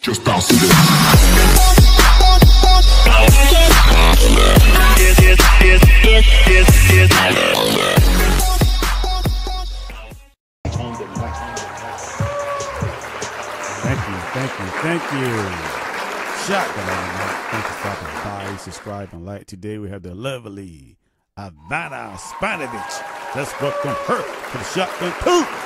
Just bounce to this. Thank you. Shotgun. Thank you for stopping by, subscribe, and like. Today we have the lovely Ivana Spanovic. Let's welcome her to the Shotgun 2.